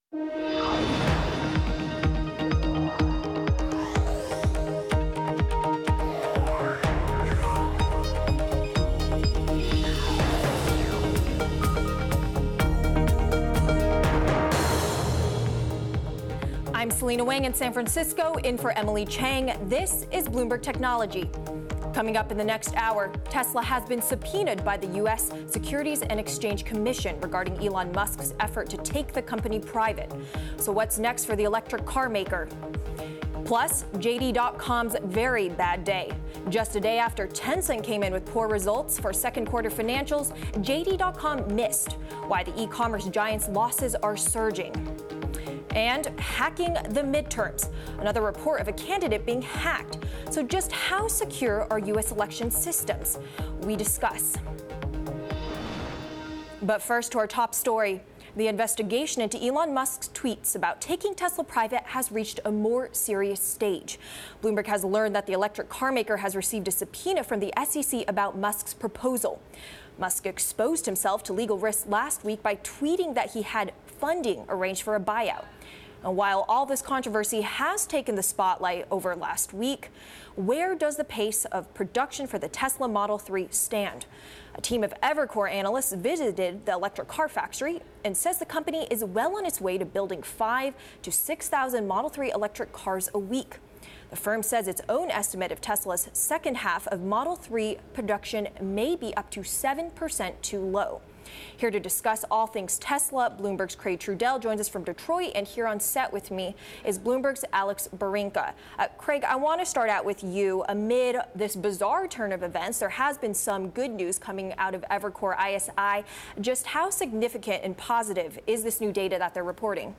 I'm Selena Wang in San Francisco, in for Emily Chang. This is Bloomberg Technology. Coming up in the next hour, Tesla has been subpoenaed by the U.S. Securities and Exchange Commission regarding Elon Musk's effort to take the company private. So what's next for the electric car maker? Plus, JD.com's very bad day. Just a day after Tencent came in with poor results for second quarter financials, JD.com missed. Why the e-commerce giant's losses are surging. And hacking the midterms, another report of a candidate being hacked. So just how secure are U.S. election systems? We discuss. But first, to our top story. The investigation into Elon Musk's tweets about taking Tesla private has reached a more serious stage. Bloomberg has learned that the electric car maker has received a subpoena from the SEC about Musk's proposal. Musk exposed himself to legal risks last week by tweeting that he had funding arranged for a buyout. And while all this controversy has taken the spotlight over last week, where does the pace of production for the Tesla Model 3 stand? A team of Evercore analysts visited the electric car factory and says the company is well on its way to building 5,000 to 6,000 Model 3 electric cars a week. The firm says its own estimate of Tesla's second half of Model 3 production may be up to 7% too low. Here to discuss all things Tesla, Bloomberg's Craig Trudell joins us from Detroit, and here on set with me is Bloomberg's Alex Barinka. Craig, I want to start out with you. Amid this bizarre turn of events, there has been some good news coming out of Evercore ISI. Just how significant and positive is this new data that they're reporting?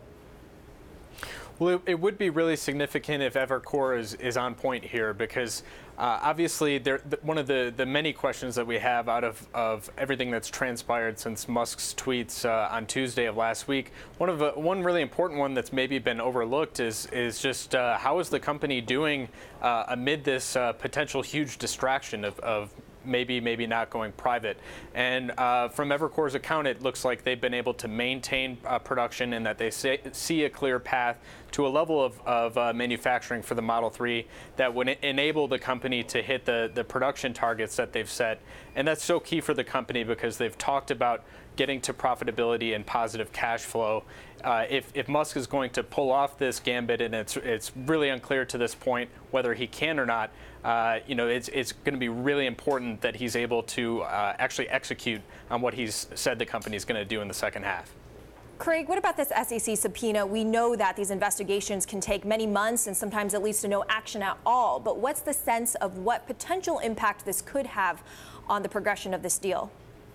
Well, it would be really significant if Evercore is on point here, because obviously one of the many questions that we have out of everything that's transpired since Musk's tweets on Tuesday of last week, one really important one that's maybe been overlooked is just how is the company doing amid this potential huge distraction of maybe not going private. And from Evercore's account, it looks like they've been able to maintain production, and that they see a clear path to a level of manufacturing for the Model 3 that would enable the company to hit the production targets that they've set. And that's so key for the company because they've talked about getting to profitability and positive cash flow. If Musk is going to pull off this gambit, and it's really unclear to this point whether he can or not, it's going to be really important that he's able to actually execute on what he's said the company is going to do in the second half. Craig, what about this SEC subpoena? We know that these investigations can take many months and sometimes it leads to no action at all. But what's the sense of what potential impact this could have on the progression of this deal?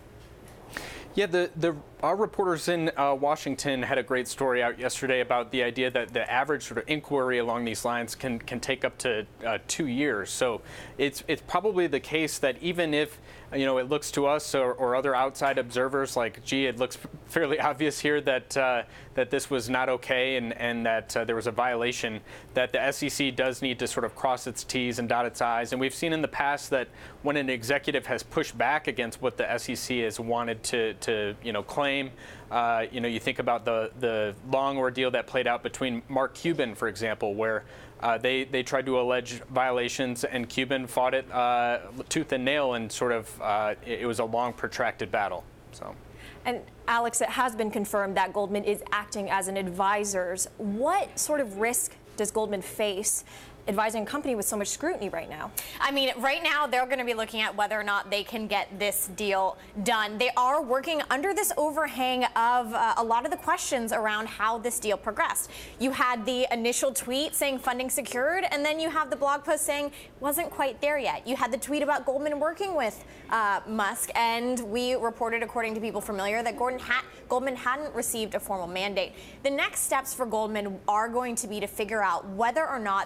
Yeah, our reporters in Washington had a great story out yesterday about the idea that the average sort of inquiry along these lines can take up to 2 years. So it's probably the case that even if it looks to us or other outside observers like, gee, it looks fairly obvious here that this was not okay and that there was a violation, that the SEC does need to sort of cross its T's and dot its I's. And we've seen in the past that when an executive has pushed back against what the SEC has wanted to claim, you think about the long ordeal that played out between Mark Cuban, for example, where they tried to allege violations and Cuban fought it tooth and nail, and sort of it was a long, protracted battle. So. And Alex, it has been confirmed that Goldman is acting as an advisor. What sort of risk does Goldman face advising a company with so much scrutiny right now? I mean, right now they're going to be looking at whether or not they can get this deal done. They are working under this overhang of a lot of the questions around how this deal progressed. You had the initial tweet saying funding secured, and then you have the blog post saying wasn't quite there yet. You had the tweet about Goldman working with Musk, and we reported, according to people familiar, that Goldman hadn't received a formal mandate. The next steps for Goldman are going to be to figure out whether or not they can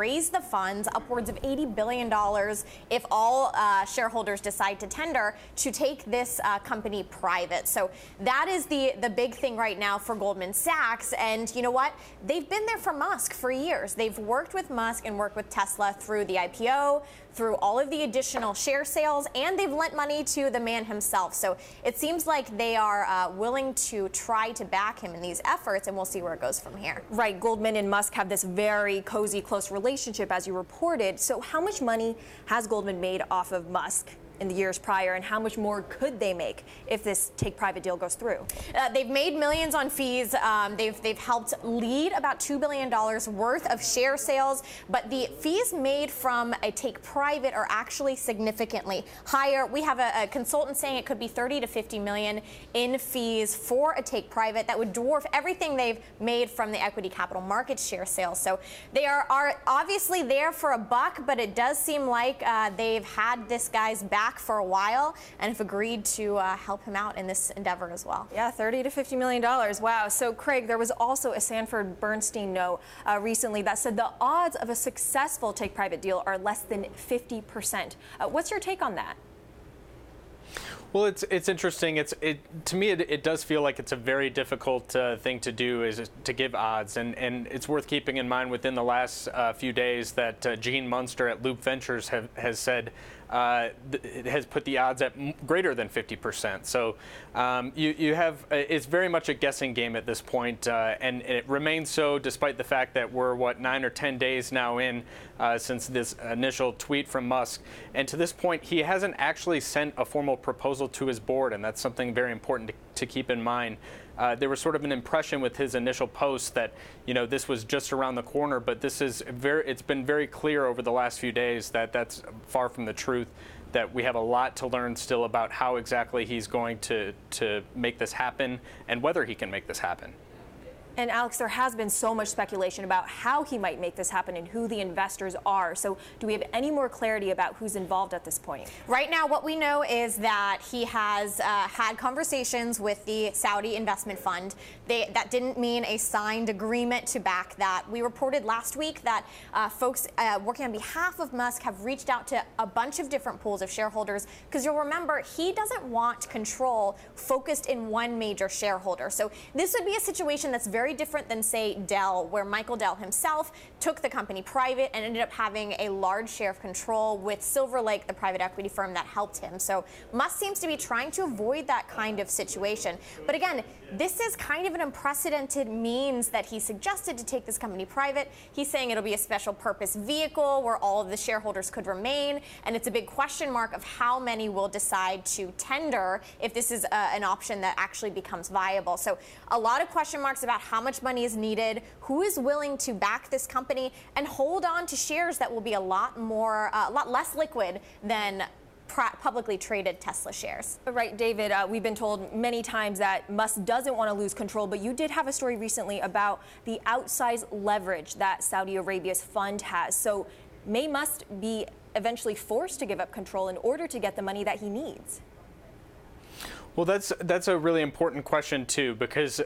raise the funds, upwards of $80 billion, if all shareholders decide to tender, to take this company private. So that is the big thing right now for Goldman Sachs. And you know what? They've been there for Musk for years. They've worked with Musk and worked with Tesla through the IPO, through all of the additional share sales, and they've lent money to the man himself. So it seems like they are willing to try to back him in these efforts, and we'll see where it goes from here. Right. Goldman and Musk have this very cozy, close relationship, as you reported. So how much money has Goldman made off of Musk in the years prior, and how much more could they make if this take-private deal goes through? They've made millions on fees. They've helped lead about $2 billion worth of share sales, but the fees made from a take-private are actually significantly higher. We have a consultant saying it could be 30 to 50 million in fees for a take-private. That would dwarf everything they've made from the equity capital markets share sales. So they are obviously there for a buck, but it does seem like they've had this guy's back for a while and have agreed to help him out in this endeavor as well. Yeah, $30 to $50 million. Wow. So, Craig, there was also a Sanford Bernstein note recently that said the odds of a successful take-private deal are less than 50%. What's your take on that? Well, it's interesting. To me, it does feel like it's a very difficult thing to do, is to give odds, and it's worth keeping in mind within the last few days that Gene Munster at Loop Ventures has said it has put the odds at greater than 50%. So you have it's very much a guessing game at this point, and it remains so despite the fact that we're 9 or 10 days now in since this initial tweet from Musk, and to this point he hasn't actually sent a formal proposal to his board, and that's something very important to keep in mind. There was sort of an impression with his initial post that, this was just around the corner, but it's been very clear over the last few days that that's far from the truth, that we have a lot to learn still about how exactly he's going to make this happen and whether he can make this happen. And Alex, there has been so much speculation about how he might make this happen and who the investors are. So do we have any more clarity about who's involved at this point? Right now, what we know is that he has had conversations with the Saudi investment fund. That didn't mean a signed agreement to back that. We reported last week that folks working on behalf of Musk have reached out to a bunch of different pools of shareholders, because you'll remember he doesn't want control focused in one major shareholder. So this would be a situation that's very different than, say, Dell, where Michael Dell himself took the company private and ended up having a large share of control with Silver Lake, the private equity firm that helped him. So Musk seems to be trying to avoid that kind of situation. But again, this is kind of an unprecedented means that he suggested to take this company private. He's saying it'll be a special purpose vehicle where all of the shareholders could remain, and it's a big question mark of how many will decide to tender if this is an option that actually becomes viable. So a lot of question marks about how much money is needed, who is willing to back this company, and hold on to shares that will be a lot less liquid than publicly traded Tesla shares. Right, David, we've been told many times that Musk doesn't want to lose control, but you did have a story recently about the outsized leverage that Saudi Arabia's fund has. So may Musk be eventually forced to give up control in order to get the money that he needs? Well, that's a really important question too, because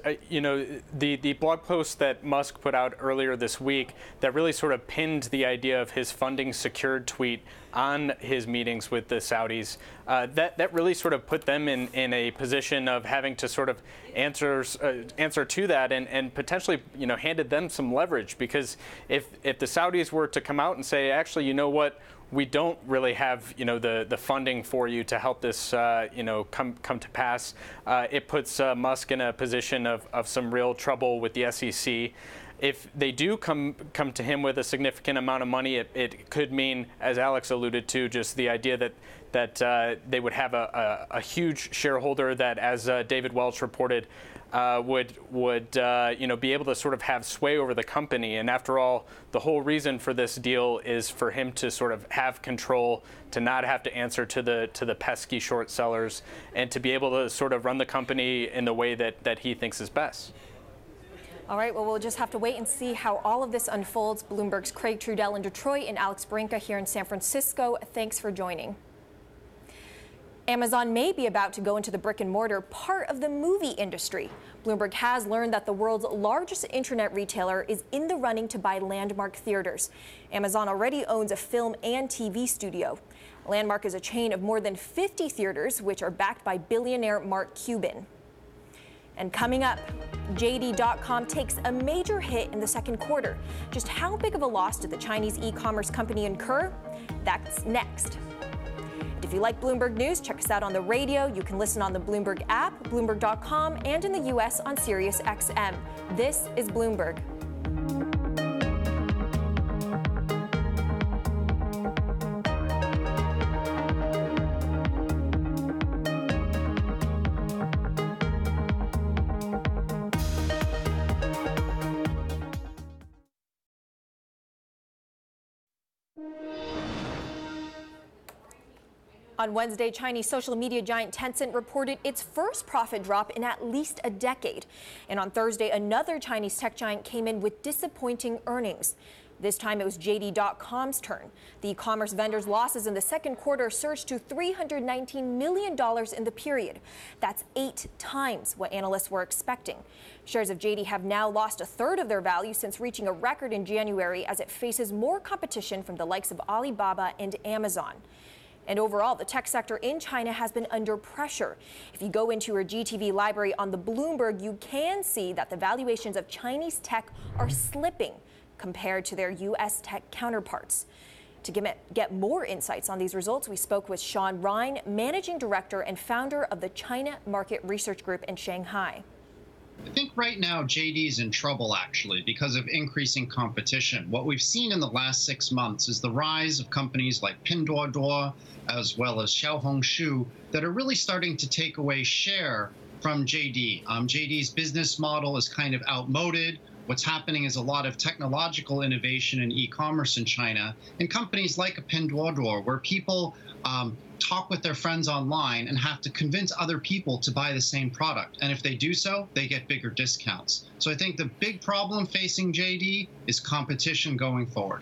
the blog post that Musk put out earlier this week that really sort of pinned the idea of his funding secured tweet on his meetings with the Saudis, that really sort of put them in a position of having to sort of answer to that, and potentially handed them some leverage, because if the Saudis were to come out and say, actually, you know what, we don't really have the funding for you to help this come to pass, it puts Musk in a position of some real trouble with the SEC. If they do come to him with a significant amount of money, it could mean, as Alex alluded to, just the idea that they would have a huge shareholder that, as David Welch reported, would be able to sort of have sway over the company. And after all, the whole reason for this deal is for him to sort of have control, to not have to answer to the pesky short sellers, and to be able to sort of run the company in the way that he thinks is best. All right, well, we'll just have to wait and see how all of this unfolds. Bloomberg's Craig Trudell in Detroit and Alex Brinka here in San Francisco. Thanks for joining. Amazon may be about to go into the brick and mortar part of the movie industry. Bloomberg has learned that the world's largest internet retailer is in the running to buy Landmark Theaters. Amazon already owns a film and TV studio. Landmark is a chain of more than 50 theaters, which are backed by billionaire Mark Cuban. And coming up, JD.com takes a major hit in the second quarter. Just how big of a loss did the Chinese e-commerce company incur? That's next. If you like Bloomberg News, check us out on the radio. You can listen on the Bloomberg app, Bloomberg.com, and in the U.S. on Sirius XM. This is Bloomberg. On Wednesday, Chinese social media giant Tencent reported its first profit drop in at least a decade. And on Thursday, another Chinese tech giant came in with disappointing earnings. This time it was JD.com's turn. The e-commerce vendor's losses in the second quarter surged to $319 million in the period. That's 8 times what analysts were expecting. Shares of JD have now lost a third of their value since reaching a record in January as it faces more competition from the likes of Alibaba and Amazon. And overall, the tech sector in China has been under pressure. If you go into your GTV library on the Bloomberg, you can see that the valuations of Chinese tech are slipping compared to their U.S. tech counterparts. To get more insights on these results, we spoke with Sean Ryan, Managing Director and founder of the China Market Research Group in Shanghai. I think right now JD is in trouble, actually, because of increasing competition. What we've seen in the last 6 months is the rise of companies like Pinduoduo, as well as Xiaohongshu, that are really starting to take away share from JD. JD's business model is kind of outmoded. What's happening is a lot of technological innovation in e-commerce in China, and companies like a Pinduoduo, where people talk with their friends online and have to convince other people to buy the same product. And if they do so, they get bigger discounts. So I think the big problem facing JD is competition going forward.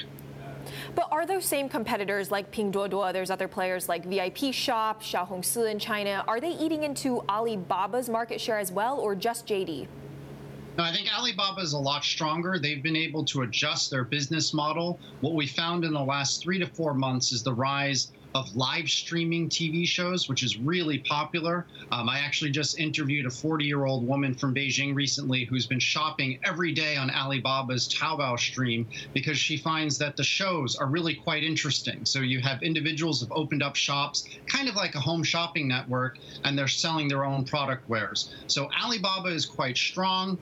But are those same competitors like Pinduoduo, there's other players like VIP Shop, Xiaohongshu in China, are they eating into Alibaba's market share as well, or just JD? No, I think Alibaba is a lot stronger. They've been able to adjust their business model. What we found in the last 3 to 4 months is the rise of live streaming TV shows, which is really popular. I actually just interviewed a 40-year-old woman from Beijing recently who's been shopping every day on Alibaba's Taobao stream because she finds that the shows are really quite interesting. So you have individuals who've opened up shops, kind of like a home shopping network, and they're selling their own product wares. So Alibaba is quite strong.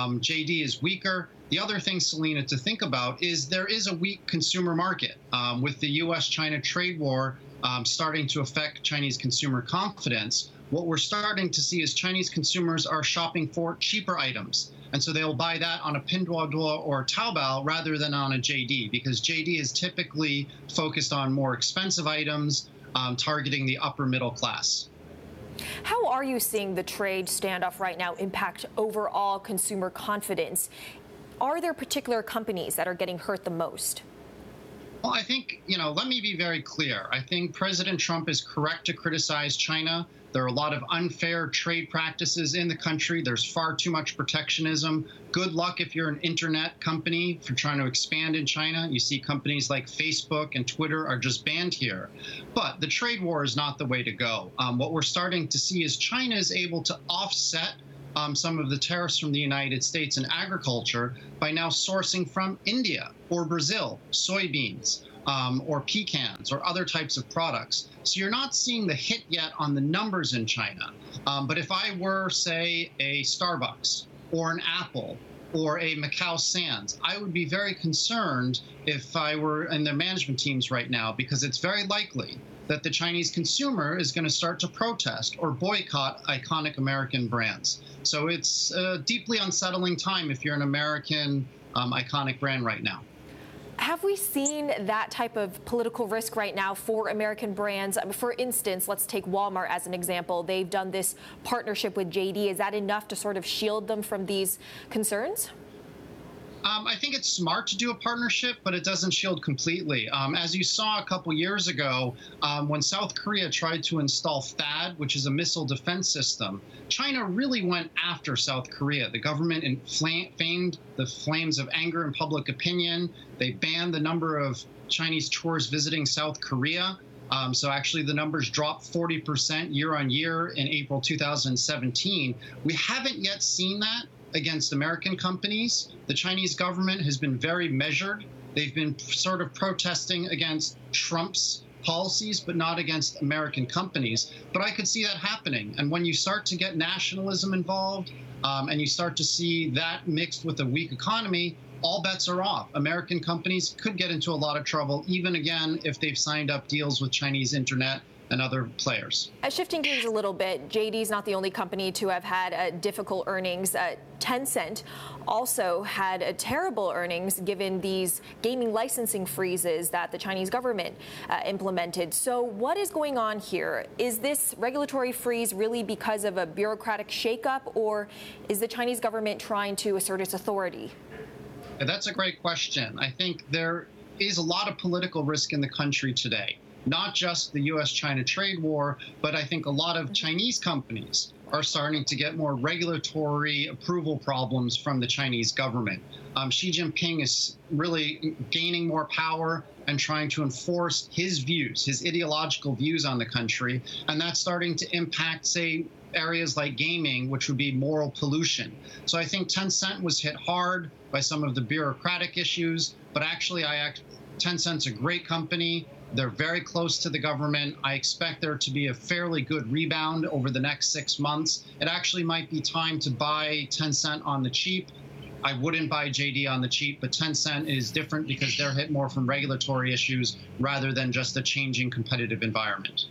JD is weaker. The other thing, Selena, to think about is there is a weak consumer market with the U.S.-China trade war starting to affect Chinese consumer confidence. What we're starting to see is Chinese consumers are shopping for cheaper items. And so they'll buy that on a Pinduoduo or Taobao rather than on a JD, because JD is typically focused on more expensive items, targeting the upper middle class. How are you seeing the trade standoff right now impact overall consumer confidence? Are there particular companies that are getting hurt the most? Well, I think, let me be very clear. I think President Trump is correct to criticize China. There are a lot of unfair trade practices in the country. There's far too much protectionism. Good luck if you're an internet company for trying to expand in China. You see companies like Facebook and Twitter are just banned here. But the trade war is not the way to go. What we're starting to see is China is able to offset some of the tariffs from the United States in agriculture by now sourcing from India or Brazil, soybeans, or pecans or other types of products. So you're not seeing the hit yet on the numbers in China. But if I were, say, a Starbucks or an Apple or a Macau Sands, I would be very concerned if I were in their management teams right now, because it's very likely that the Chinese consumer is going to start to protest or boycott iconic American brands. So it's a deeply unsettling time if you're an American iconic brand right now. Have we seen that type of political risk right now for American brands? For instance, let's take Walmart as an example. They've done this partnership with JD. Is that enough to sort of shield them from these concerns? I think it's smart to do a partnership, but it doesn't shield completely. As you saw a couple years ago, when South Korea tried to install THAAD, which is a missile defense system, China really went after South Korea. The government inflamed the flames of anger in public opinion. They banned the number of Chinese tourists visiting South Korea. So actually the numbers dropped 40% year on year in April 2017. We haven't yet seen that against American companies. The Chinese government has been very measured. They've been sort of protesting against Trump's policies, but not against American companies. But I could see that happening. And when you start to get nationalism involved, and you start to see that mixed with a weak economy, all bets are off. American companies could get into a lot of trouble, even again, if they've signed up deals with Chinese internet and other players. Shifting gears a little bit, JD's not the only company to have had difficult earnings. Tencent also had terrible earnings given these gaming licensing freezes that the Chinese government implemented. So what is going on here? Is this regulatory freeze really because of a bureaucratic shakeup, or is the Chinese government trying to assert its authority? That's a great question. I think there is a lot of political risk in the country today. Not just the U.S.-China trade war, but I think a lot of Chinese companies are starting to get more regulatory approval problems from the Chinese government. Xi Jinping is really gaining more power and trying to enforce his views, his ideological views on the country, and that's starting to impact, say, areas like gaming, which would be moral pollution. So I think Tencent was hit hard by some of the bureaucratic issues, but actually Tencent's a great company. They're very close to the government. I expect there to be a fairly good rebound over the next 6 months. It actually might be time to buy Tencent on the cheap. I wouldn't buy JD on the cheap, but Tencent is different because they're hit more from regulatory issues rather than just a changing competitive environment.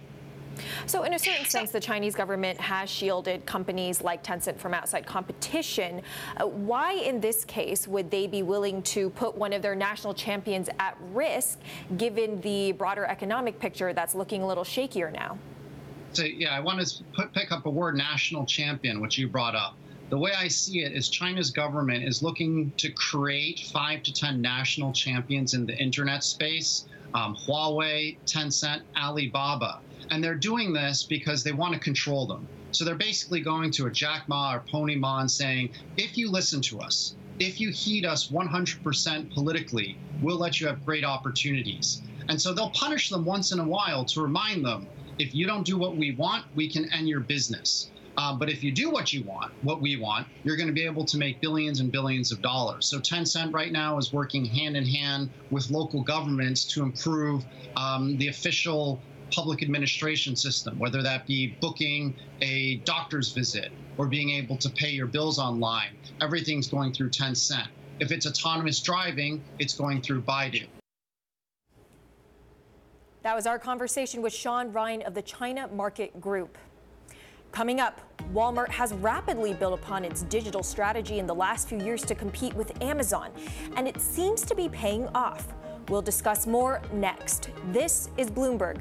So in a certain sense, the Chinese government has shielded companies like Tencent from outside competition. Why in this case would they be willing to put one of their national champions at risk, given the broader economic picture that's looking a little shakier now? So, yeah, I want to pick up a word, national champion, which you brought up. The way I see it is China's government is looking to create 5 to 10 national champions in the internet space, Huawei, Tencent, Alibaba. And they're doing this because they want to control them. So they're basically going to a Jack Ma or Pony Ma and saying, if you listen to us, if you heed us 100% politically, we'll let you have great opportunities. And so they'll punish them once in a while to remind them, if you don't do what we want, we can end your business. But if you do what we want, you're going to be able to make billions and billions of dollars. So Tencent right now is working hand in hand with local governments to improve the official public administration system, whether that be booking a doctor's visit or being able to pay your bills online. Everything's going through Tencent. If it's autonomous driving, it's going through Baidu. That was our conversation with Sean Ryan of the China Market Group. Coming up, Walmart has rapidly built upon its digital strategy in the last few years to compete with Amazon, and it seems to be paying off. We'll discuss more next. This is Bloomberg.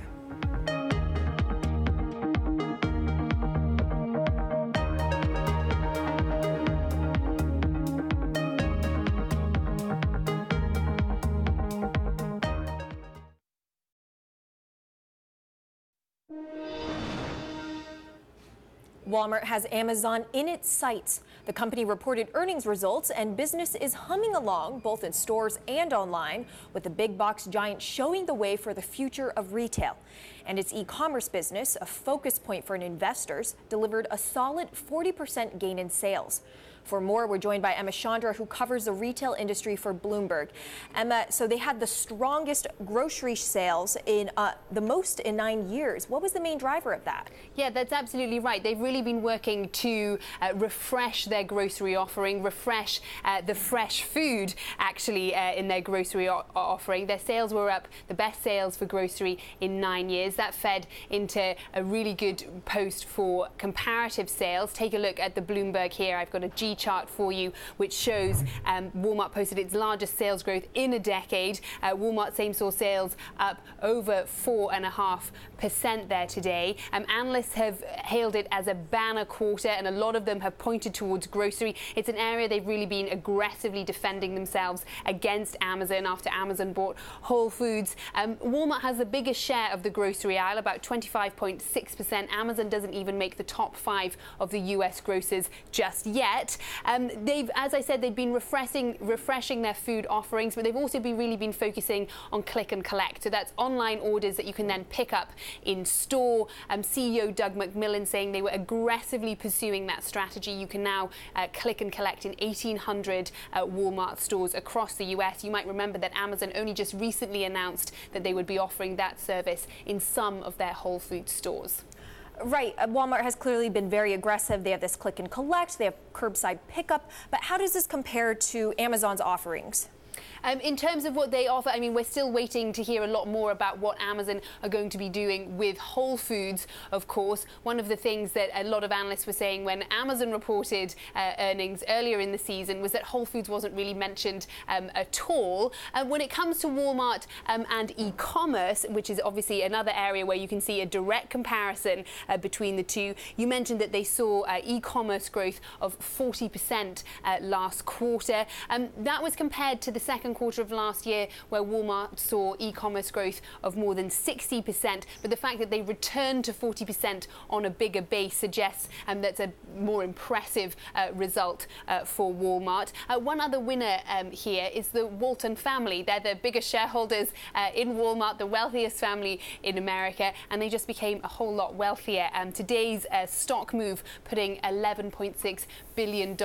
Walmart has Amazon in its sights. The company reported earnings results and business is humming along both in stores and online, with the big box giant showing the way for the future of retail. And its e-commerce business, a focus point for investors, delivered a solid 40% gain in sales. For more, we're joined by Emma Chandra, who covers the retail industry for Bloomberg. Emma, so they had the strongest grocery sales in the most in 9 years. What was the main driver of that? Yeah, that's absolutely right. They've really been working to refresh their grocery offering, refresh the fresh food, actually, in their grocery offering. Their sales were up, the best sales for grocery in 9 years. That fed into a really good post for comparative sales. Take a look at the Bloomberg here. I've got a pie chart for you, which shows Walmart posted its largest sales growth in a decade. Walmart same-store sales up over 4.5% there today. Analysts have hailed it as a banner quarter, and a lot of them have pointed towards grocery. It's an area they've really been aggressively defending themselves against Amazon after Amazon bought Whole Foods. Walmart has the biggest share of the grocery aisle, about 25.6%. Amazon doesn't even make the top 5 of the US grocers just yet. As I said, they've been refreshing their food offerings, but they've also really been focusing on click and collect. So that's online orders that you can then pick up in store. CEO Doug McMillon saying they were aggressively pursuing that strategy. You can now click and collect in 1,800 Walmart stores across the US. You might remember that Amazon only just recently announced that they would be offering that service in some of their Whole Foods stores. Right. Walmart has clearly been very aggressive. They have this click and collect, they have curbside pickup. But how does this compare to Amazon's offerings? In terms of what they offer, I mean, we're still waiting to hear a lot more about what Amazon are going to be doing with Whole Foods, of course. One of the things that a lot of analysts were saying when Amazon reported earnings earlier in the season was that Whole Foods wasn't really mentioned at all. When it comes to Walmart and e-commerce, which is obviously another area where you can see a direct comparison between the two, you mentioned that they saw e-commerce growth of 40% last quarter. That was compared to the second quarter of last year, where Walmart saw e-commerce growth of more than 60%. But the fact that they returned to 40% on a bigger base suggests that's a more impressive result for Walmart. One other winner here is the Walton family. They're the biggest shareholders in Walmart, the wealthiest family in America, and they just became a whole lot wealthier. Today's stock move putting $11.6 billion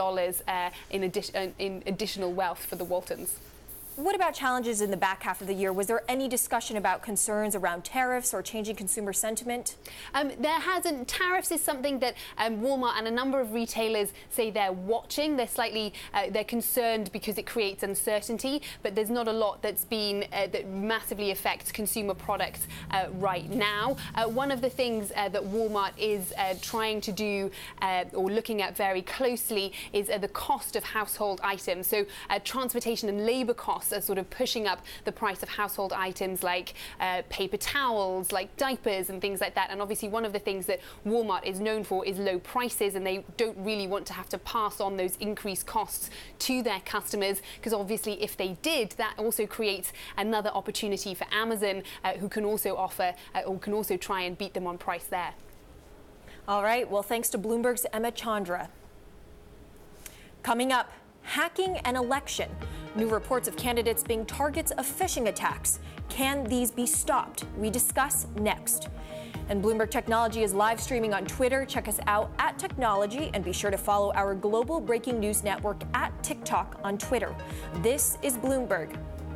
in additional wealth for the Waltons. What about challenges in the back half of the year? Was there any discussion about concerns around tariffs or changing consumer sentiment? There hasn't. Tariffs is something that Walmart and a number of retailers say they're watching. They're concerned because it creates uncertainty, but there's not a lot that's been that massively affects consumer products right now. One of the things that Walmart is trying to do or looking at very closely is the cost of household items. So transportation and labor costs are sort of pushing up the price of household items like paper towels, like diapers and things like that. And obviously one of the things that Walmart is known for is low prices, and they don't really want to have to pass on those increased costs to their customers, because obviously if they did, that also creates another opportunity for Amazon, who can also offer or can also try and beat them on price there. All right. Well, thanks to Bloomberg's Emma Chandra. Coming up, hacking an election. New reports of candidates being targets of phishing attacks. Can these be stopped? We discuss next. And Bloomberg Technology is live streaming on Twitter. Check us out at Technology, and be sure to follow our global breaking news network at TikTok on Twitter. This is Bloomberg.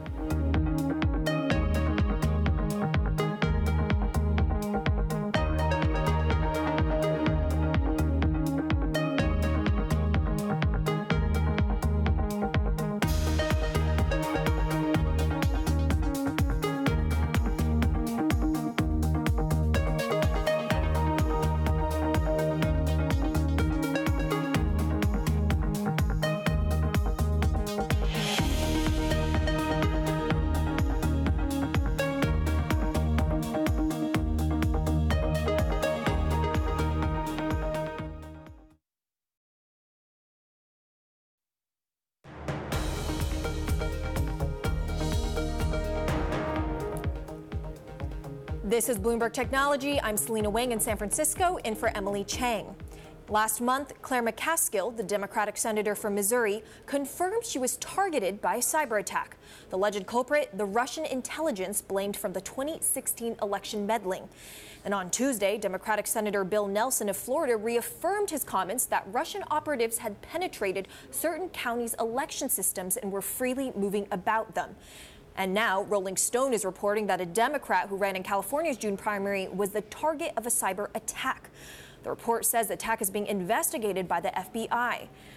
This is Bloomberg Technology. I'm Selena Wang in San Francisco, in for Emily Chang. Last month, Claire McCaskill, the Democratic senator from Missouri, confirmed she was targeted by a cyber attack. The alleged culprit, the Russian intelligence blamed from the 2016 election meddling. And on Tuesday, Democratic Senator Bill Nelson of Florida reaffirmed his comments that Russian operatives had penetrated certain counties' election systems and were freely moving about them. And now, Rolling Stone is reporting that a Democrat who ran in California's June primary was the target of a cyber attack. The report says the attack is being investigated by the FBI.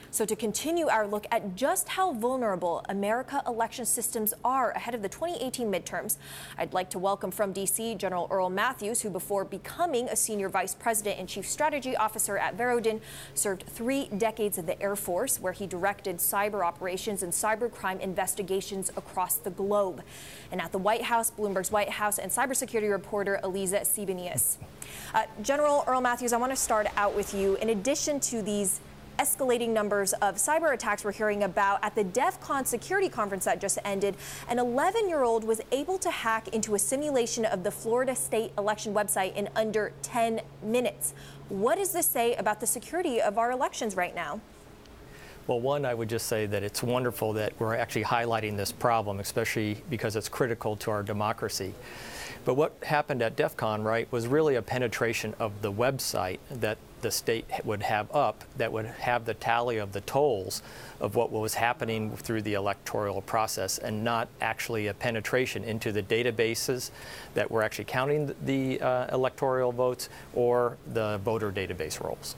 So to continue our look at just how vulnerable America election systems are ahead of the 2018 midterms, I'd like to welcome from D.C. General Earl Matthews, who before becoming a senior vice president and chief strategy officer at Verodin, served 3 decades in the Air Force, where he directed cyber operations and cybercrime investigations across the globe. And at the White House, Bloomberg's White House and cybersecurity reporter Eliza Sibenius. General Earl Matthews, I want to start out with you. In addition to these escalating numbers of cyber attacks we're hearing about at the DEF CON security conference that just ended, an 11-year-old was able to hack into a simulation of the Florida state election website in under 10 minutes. What does this say about the security of our elections right now? Well, one, I would just say that it's wonderful that we're actually highlighting this problem, especially because it's critical to our democracy. But what happened at DEF CON, right, was really a penetration of the website that the state would have up that would have the tally of the tolls of what was happening through the electoral process, and not actually a penetration into the databases that were actually counting the electoral votes or the voter database rolls.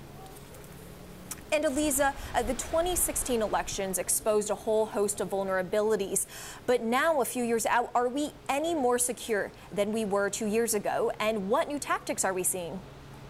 And Eliza, the 2016 elections exposed a whole host of vulnerabilities. But now, a few years out, are we any more secure than we were 2 years ago? And what new tactics are we seeing?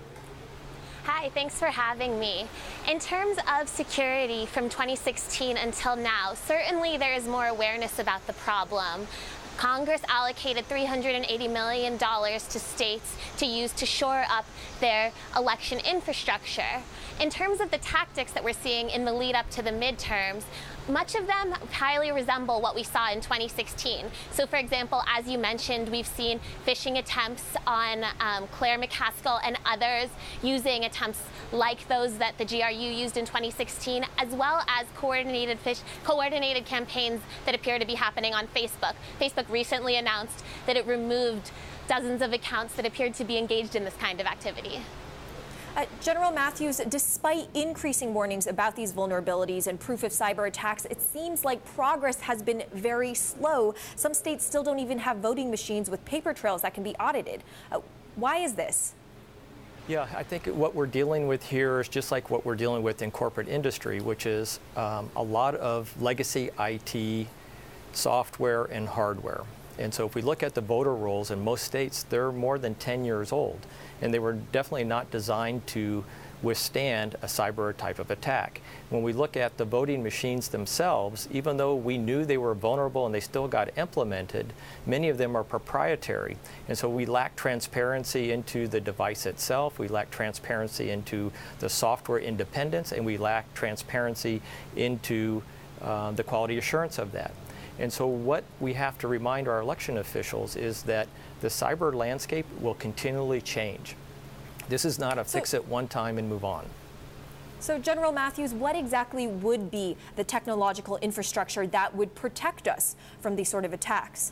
Hi, thanks for having me. In terms of security from 2016 until now, certainly there is more awareness about the problem. Congress allocated $380 million to states to use to shore up their election infrastructure. In terms of the tactics that we're seeing in the lead up to the midterms, much of them highly resemble what we saw in 2016. So, for example, as you mentioned, we've seen phishing attempts on Claire McCaskill and others, using attempts like those that the GRU used in 2016, as well as coordinated campaigns that appear to be happening on Facebook. Facebook recently announced that it removed dozens of accounts that appeared to be engaged in this kind of activity. General Matthews, despite increasing warnings about these vulnerabilities and proof of cyber attacks, it seems like progress has been very slow. Some states still don't even have voting machines with paper trails that can be audited. Why is this? Yeah, I think what we're dealing with here is just like what we're dealing with in corporate industry, which is a lot of legacy IT software and hardware. And so if we look at the voter rolls in most states, they're more than 10 years old. And they were definitely not designed to withstand a cyber type of attack. When we look at the voting machines themselves, even though we knew they were vulnerable and they still got implemented, many of them are proprietary. And so we lack transparency into the device itself, we lack transparency into the software independence, and we lack transparency into the quality assurance of that. And so what we have to remind our election officials is that the cyber landscape will continually change. This is not a fix it one time and move on. So, General Matthews, what exactly would be the technological infrastructure that would protect us from these sort of attacks?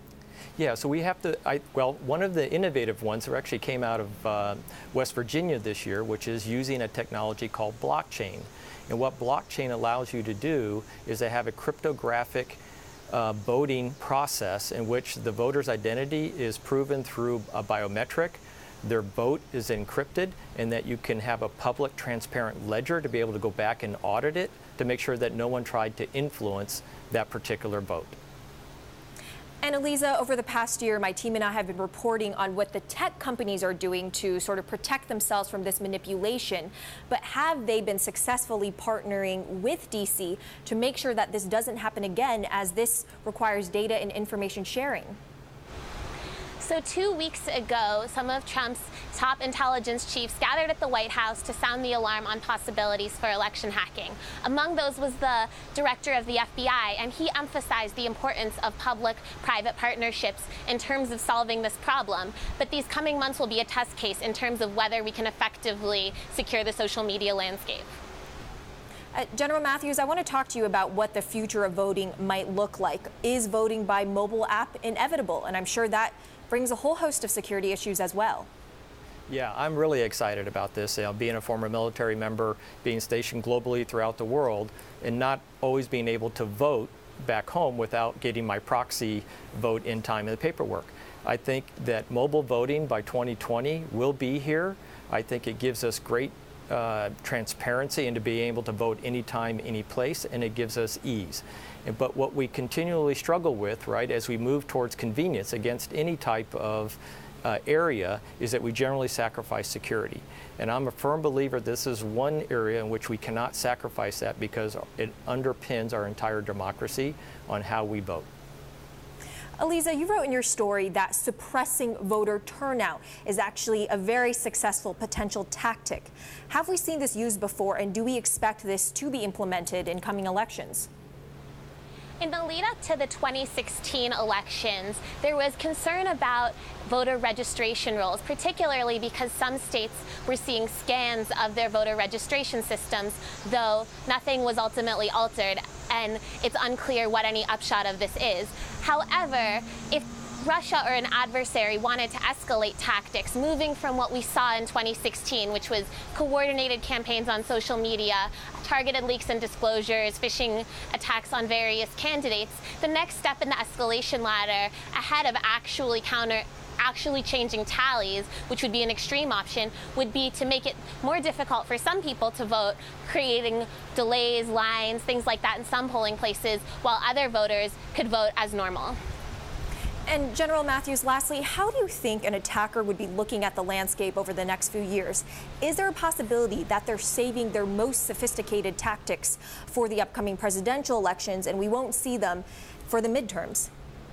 Yeah, so we have to, well, one of the innovative ones that actually came out of West Virginia this year, which is using a technology called blockchain. And what blockchain allows you to do is to have a cryptographic voting process in which the voter's identity is proven through a biometric, their vote is encrypted, and that you can have a public transparent ledger to be able to go back and audit it to make sure that no one tried to influence that particular vote. And Eliza, over the past year, my team and I have been reporting on what the tech companies are doing to sort of protect themselves from this manipulation. But have they been successfully partnering with DC to make sure that this doesn't happen again, as this requires data and information sharing? So 2 weeks ago, some of Trump's top intelligence chiefs gathered at the White House to sound the alarm on possibilities for election hacking. Among those was the director of the FBI, and he emphasized the importance of public-private partnerships in terms of solving this problem. But these coming months will be a test case in terms of whether we can effectively secure the social media landscape. General Matthews, I want to talk to you about what the future of voting might look like. Is voting by mobile app inevitable? And I'm sure that brings a whole host of security issues as well. Yeah, I'm really excited about this. Being a former military member, being stationed globally throughout the world, and not always being able to vote back home without getting my proxy vote in time in the paperwork. I think that mobile voting by 2020 will be here. I think it gives us great transparency and to be able to vote anytime, any place, and it gives us ease. But what we continually struggle with, right, as we move towards convenience against any type of area, is that we generally sacrifice security. And I'm a firm believer this is one area in which we cannot sacrifice that because it underpins our entire democracy on how we vote. Eliza, you wrote in your story that suppressing voter turnout is actually a very successful potential tactic. Have we seen this used before, and do we expect this to be implemented in coming elections? In the lead up to the 2016 elections, there was concern about voter registration rolls, particularly because some states were seeing scans of their voter registration systems, though nothing was ultimately altered, and it's unclear what any upshot of this is. However, if Russia or an adversary wanted to escalate tactics, moving from what we saw in 2016, which was coordinated campaigns on social media, targeted leaks and disclosures, phishing attacks on various candidates, the next step in the escalation ladder, ahead of actually changing tallies, which would be an extreme option, would be to make it more difficult for some people to vote, creating delays, lines, things like that in some polling places, while other voters could vote as normal. And General Matthews, lastly, how do you think an attacker would be looking at the landscape over the next few years? Is there a possibility that they're saving their most sophisticated tactics for the upcoming presidential elections and we won't see them for the midterms?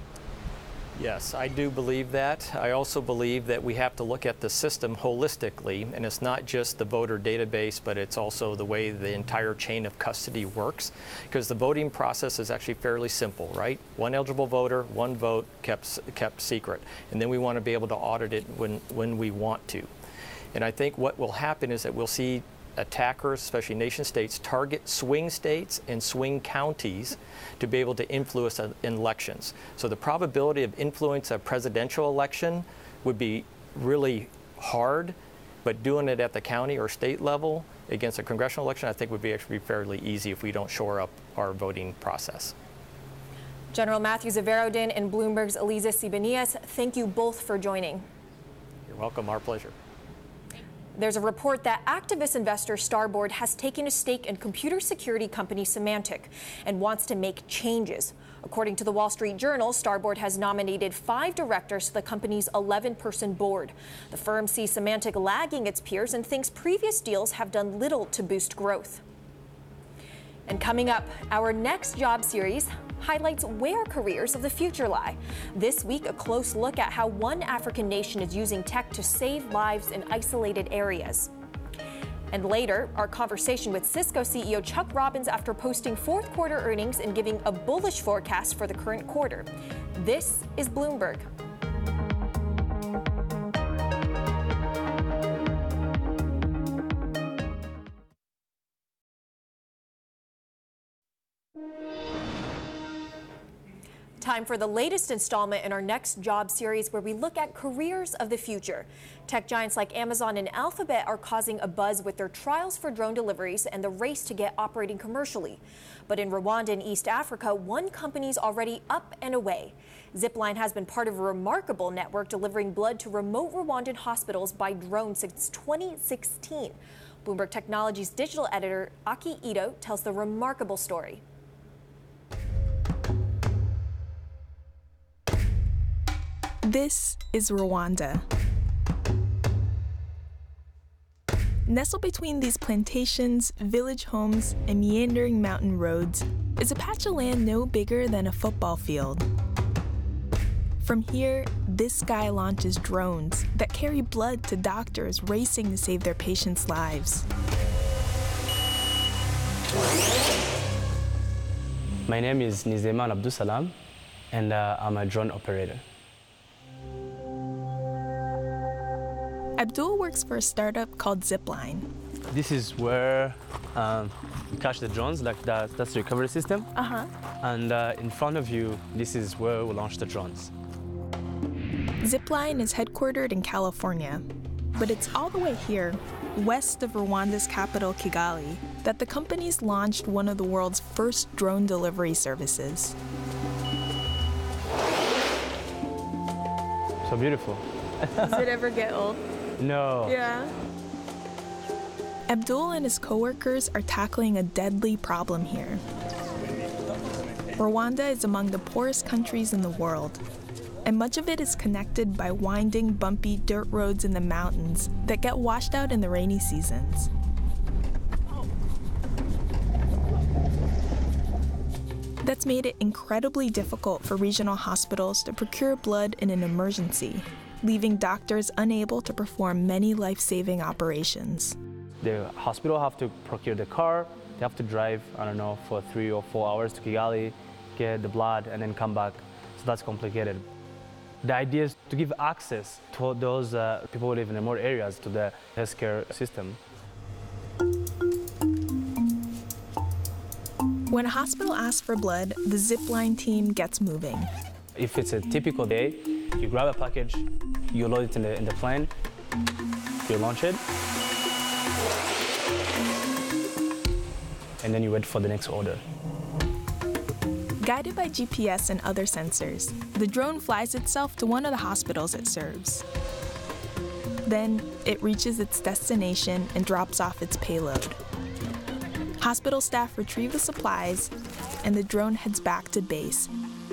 Yes, I do believe that. I also believe that we have to look at the system holistically, and it's not just the voter database, but it's also the way the entire chain of custody works, because the voting process is actually fairly simple, right? One eligible voter, one vote, kept secret, and then we want to be able to audit it when we want to. And I think what will happen is that we'll see attackers, especially nation states, target swing states and swing counties to be able to influence elections. So the probability of influence a presidential election would be really hard, but doing it at the county or state level against a congressional election, I think would be actually fairly easy if we don't shore up our voting process. General Matthew Zverodin and Bloomberg's Eliza Sibanias, thank you both for joining. You're welcome, our pleasure. There's a report that activist investor Starboard has taken a stake in computer security company Symantec and wants to make changes. According to the Wall Street Journal, Starboard has nominated 5 directors to the company's 11-person board. The firm sees Symantec lagging its peers and thinks previous deals have done little to boost growth. And coming up, our next job series highlights where careers of the future lie. This week, a close look at how one African nation is using tech to save lives in isolated areas. And later, our conversation with Cisco CEO Chuck Robbins after posting fourth quarter earnings and giving a bullish forecast for the current quarter. This is Bloomberg. Time for the latest installment in our next job series where we look at careers of the future. Tech giants like Amazon and Alphabet are causing a buzz with their trials for drone deliveries and the race to get operating commercially. But in Rwanda and East Africa, one company's already up and away. Zipline has been part of a remarkable network delivering blood to remote Rwandan hospitals by drone since 2016. Bloomberg Technology's digital editor, Aki Ito, tells the remarkable story. This is Rwanda. Nestled between these plantations, village homes, and meandering mountain roads is a patch of land no bigger than a football field. From here, this guy launches drones that carry blood to doctors racing to save their patients' lives. My name is Nizeman Abdusalam, and I'm a drone operator. Abdul works for a startup called Zipline. This is where we catch the drones, like that's the recovery system. And in front of you, this is where we launch the drones. Zipline is headquartered in California, but it's all the way here, west of Rwanda's capital, Kigali, that the company's launched one of the world's first drone delivery services. So beautiful. Does it ever get old? No. Yeah. Abdul and his coworkers are tackling a deadly problem here. Rwanda is among the poorest countries in the world, and much of it is connected by winding, bumpy dirt roads in the mountains that get washed out in the rainy seasons. That's made it incredibly difficult for regional hospitals to procure blood in an emergency, leaving doctors unable to perform many life-saving operations. The hospital have to procure the car, they have to drive, I don't know, for 3 or 4 hours to Kigali, get the blood, and then come back. So that's complicated. The idea is to give access to those people who live in remote areas to the healthcare system. When a hospital asks for blood, the zipline team gets moving. If it's a typical day, you grab a package, you load it in the plane, you launch it, and then you wait for the next order. Guided by GPS and other sensors, the drone flies itself to one of the hospitals it serves. Then, it reaches its destination and drops off its payload. Hospital staff retrieve the supplies, and the drone heads back to base.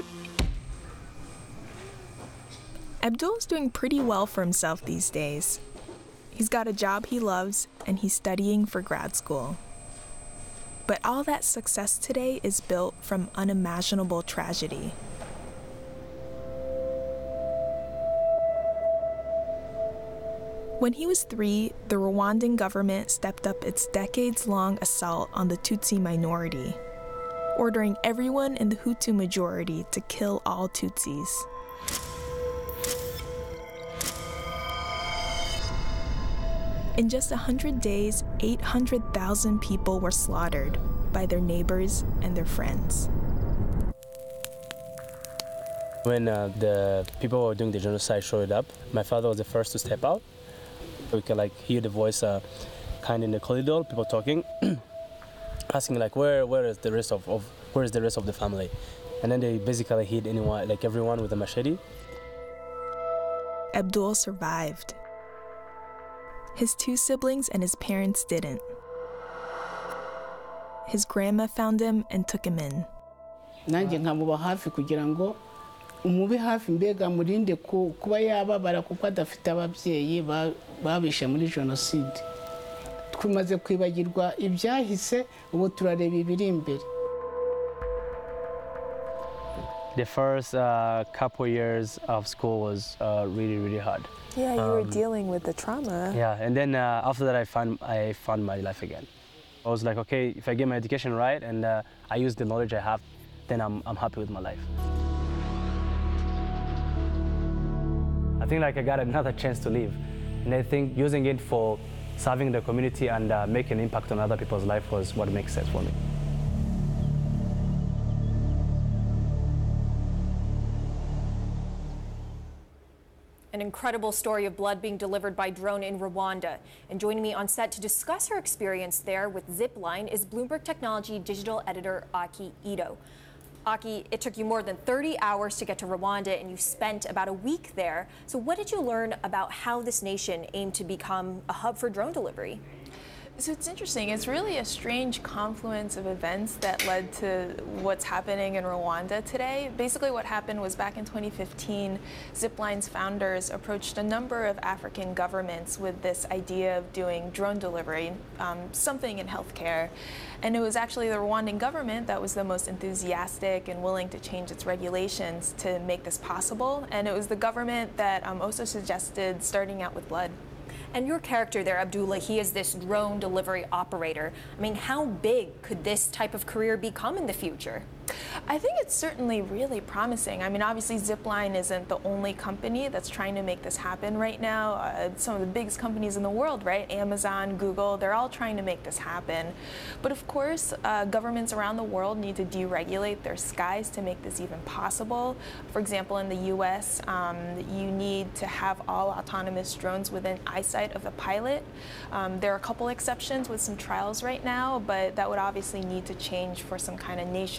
Abdul's doing pretty well for himself these days. He's got a job he loves, and he's studying for grad school. But all that success today is built from unimaginable tragedy. When he was 3, the Rwandan government stepped up its decades-long assault on the Tutsi minority, ordering everyone in the Hutu majority to kill all Tutsis. In just 100 days, 800,000 people were slaughtered by their neighbors and their friends. When the people who were doing the genocide showed up, my father was the first to step out. We could hear the voice kind of in the corridor, people talking, asking where is the rest of the family, and then they basically hit everyone with a machete. Abdul survived. His 2 siblings and his parents didn't. His grandma found him and took him in. Nanjye nkamuba hafi kugira ngo umube hafi mbega murinde kuba yababara kuko adafite ababyeyi babishe muri jenoside. Tumaze kwibagirwa ibyahise ubu turareba ibiri imbere. The first couple years of school was really hard. Yeah, you were dealing with the trauma. Yeah, and then after that I found my life again. I was like, okay, if I get my education right and I use the knowledge I have, then I'm happy with my life. I think I got another chance to live, and I think using it for serving the community and making an impact on other people's life was what makes sense for me. An incredible story of blood being delivered by drone in Rwanda. And joining me on set to discuss her experience there with Zipline is Bloomberg Technology digital editor Aki Ito. Aki, it took you more than 30 hours to get to Rwanda, and you spent about a week there. So what did you learn about how this nation aimed to become a hub for drone delivery? So it's interesting. It's really a strange confluence of events that led to what's happening in Rwanda today. Basically what happened was back in 2015, Zipline's founders approached a number of African governments with this idea of doing drone delivery, something in healthcare. And it was actually the Rwandan government that was the most enthusiastic and willing to change its regulations to make this possible. And it was the government that also suggested starting out with blood. And your character there, Abdullah, he is this drone delivery operator. I mean, how big could this type of career become in the future? I think it's certainly really promising. I mean, obviously Zipline isn't the only company that's trying to make this happen right now. Some of the biggest companies in the world, right? Amazon, Google, they're all trying to make this happen. But of course, governments around the world need to deregulate their skies to make this even possible. For example, in the US, you need to have all autonomous drones within eyesight of the pilot. There are a couple exceptions with some trials right now, but that would obviously need to change for some kind of nationwide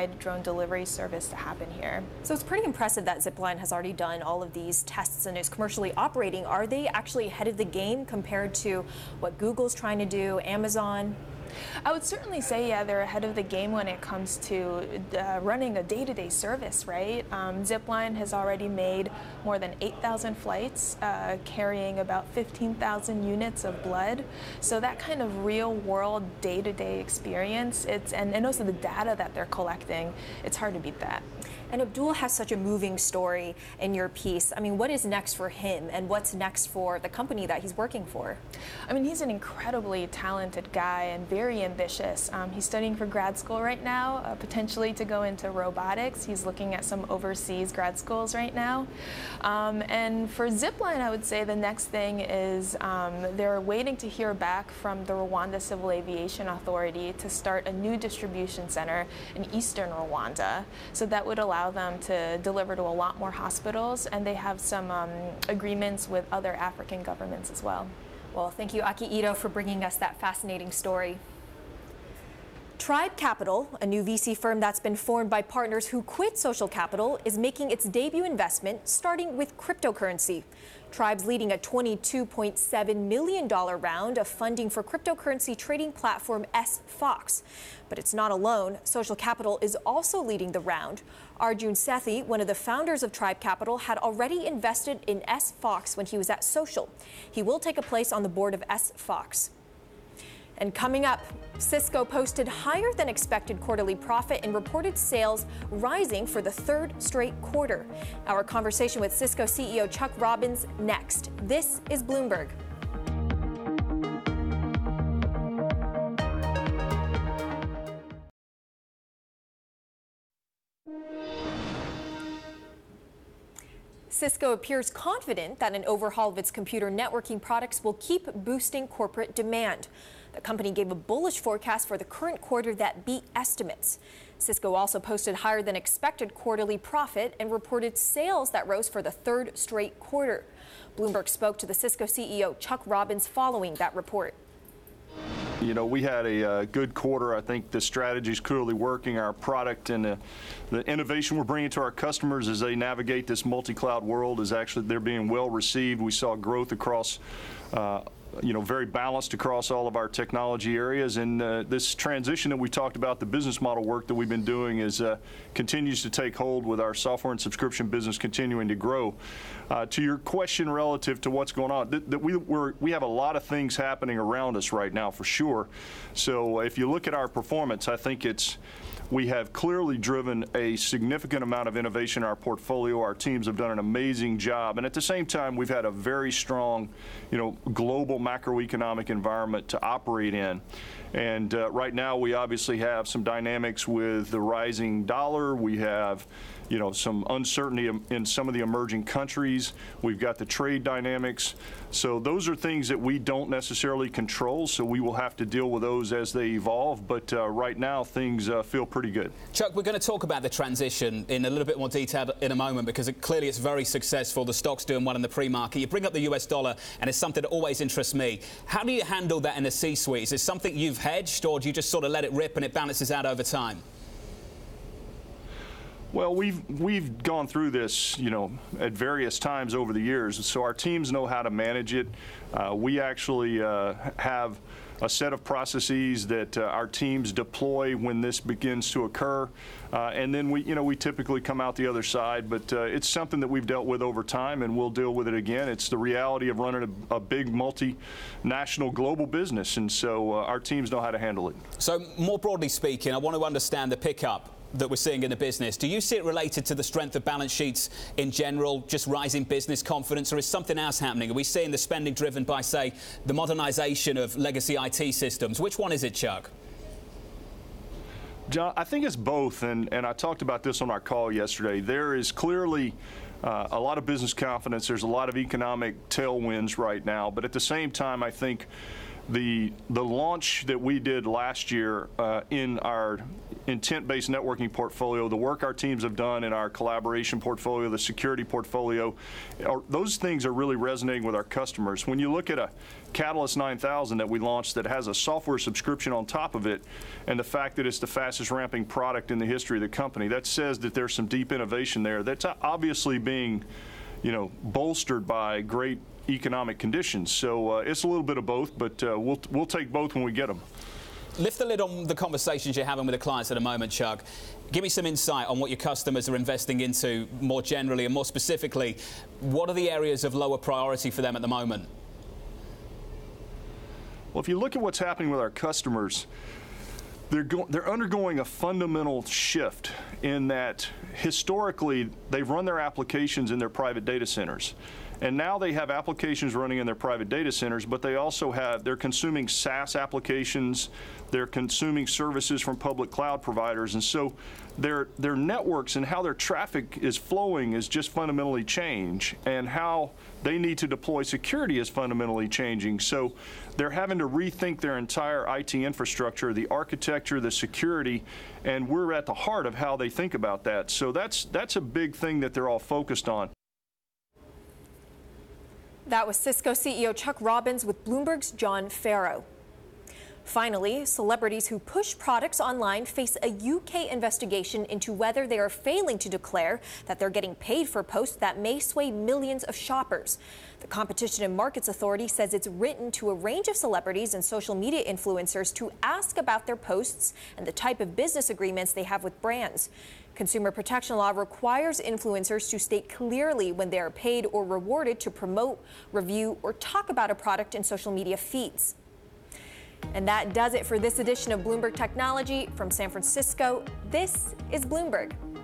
certified drone delivery service to happen here. So it's pretty impressive that Zipline has already done all of these tests and is commercially operating. Are they actually ahead of the game compared to what Google's trying to do, Amazon? I would certainly say, yeah, they're ahead of the game when it comes to running a day-to-day service, right? Zipline has already made more than 8,000 flights, carrying about 15,000 units of blood. So that kind of real-world day-to-day experience, and also the data that they're collecting, it's hard to beat that. And Abdul has such a moving story in your piece. I mean, what is next for him and what's next for the company that he's working for? I mean, he's an incredibly talented guy and very ambitious. He's studying for grad school right now, potentially to go into robotics. He's looking at some overseas grad schools right now. And for Zipline, I would say the next thing is they're waiting to hear back from the Rwanda Civil Aviation Authority to start a new distribution center in eastern Rwanda. So that would allow them to deliver to a lot more hospitals, and they have some agreements with other African governments as well. Well, thank you, Aki Ito, for bringing us that fascinating story. Tribe Capital, a new VC firm that's been formed by partners who quit social capital, is making its debut investment starting with cryptocurrency. Tribe's leading a $22.7 million round of funding for cryptocurrency trading platform SFox. But it's not alone. Social Capital is also leading the round. Arjun Sethi, one of the founders of Tribe Capital, had already invested in SFox when he was at Social. He will take a place on the board of SFox. And coming up, Cisco posted higher than expected quarterly profit and reported sales rising for the third straight quarter. Our conversation with Cisco CEO Chuck Robbins next. This is Bloomberg. Cisco appears confident that an overhaul of its computer networking products will keep boosting corporate demand. The company gave a bullish forecast for the current quarter that beat estimates. Cisco also posted higher than expected quarterly profit and reported sales that rose for the third straight quarter. Bloomberg spoke to the Cisco CEO Chuck Robbins following that report. You know, we had a good quarter. I think the strategy is clearly working. Our product and the innovation we're bringing to our customers as they navigate this multi-cloud world is actually, they're being well received. We saw growth across very balanced across all of our technology areas, and this transition that we talked about, the business model work that we've been doing, is continues to take hold with our software and subscription business continuing to grow. To your question relative to what's going on, we have a lot of things happening around us right now for sure. So if you look at our performance, I think we have clearly driven a significant amount of innovation in our portfolio. Our teams have done an amazing job. And at the same time, we've had a very strong, global macroeconomic environment to operate in. And right now, we obviously have some dynamics with the rising dollar. We have some uncertainty in some of the emerging countries. We've got the trade dynamics. So those are things that we don't necessarily control, so we will have to deal with those as they evolve. But right now, things feel pretty good. Chuck, we're going to talk about the transition in a little bit more detail in a moment, because clearly it's very successful. The stock's doing well in the pre-market. You bring up the US dollar, and it's something that always interests me. How do you handle that in the C-suite? Is it something you've hedged, or do you just sort of let it rip and it balances out over time? Well, we've gone through this, at various times over the years, so our teams know how to manage it. We actually have a set of processes that our teams deploy when this begins to occur, and then we typically come out the other side. But it's something that we've dealt with over time, and we'll deal with it again. It's the reality of running a big multinational global business, and so our teams know how to handle it. So more broadly speaking, I want to understand the pickup that we're seeing in the business. Do you see it related to the strength of balance sheets in general, just rising business confidence, or is something else happening? Are we seeing the spending driven by, say, the modernization of legacy IT systems? Which one is it, Chuck? John, I think it's both, and I talked about this on our call yesterday. There is clearly a lot of business confidence. There's a lot of economic tailwinds right now, but at the same time, I think the launch that we did last year in our intent-based networking portfolio, the work our teams have done in our collaboration portfolio, the security portfolio, those things are really resonating with our customers. When you look at a Catalyst 9000 that we launched that has a software subscription on top of it, and the fact that it's the fastest ramping product in the history of the company, that says that there's some deep innovation there that's obviously being, bolstered by great economic conditions. So it's a little bit of both, but we'll take both when we get them. Lift the lid on the conversations you're having with the clients at the moment, Chuck. Give me some insight on what your customers are investing into more generally, and more specifically, what are the areas of lower priority for them at the moment? Well, if you look at what's happening with our customers, they're undergoing a fundamental shift in that historically they've run their applications in their private data centers. And now they have applications running in their private data centers, but they're consuming SaaS applications, they're consuming services from public cloud providers, and so their networks and how their traffic is flowing is just fundamentally changed, and how they need to deploy security is fundamentally changing. So they're having to rethink their entire IT infrastructure, the architecture, the security, and we're at the heart of how they think about that. So that's a big thing that they're all focused on. That was Cisco CEO Chuck Robbins with Bloomberg's John Farrow. Finally, celebrities who push products online face a UK investigation into whether they are failing to declare that they're getting paid for posts that may sway millions of shoppers. The Competition and Markets Authority says it's written to a range of celebrities and social media influencers to ask about their posts and the type of business agreements they have with brands. Consumer protection law requires influencers to state clearly when they are paid or rewarded to promote, review, or talk about a product in social media feeds. And that does it for this edition of Bloomberg Technology. From San Francisco, this is Bloomberg.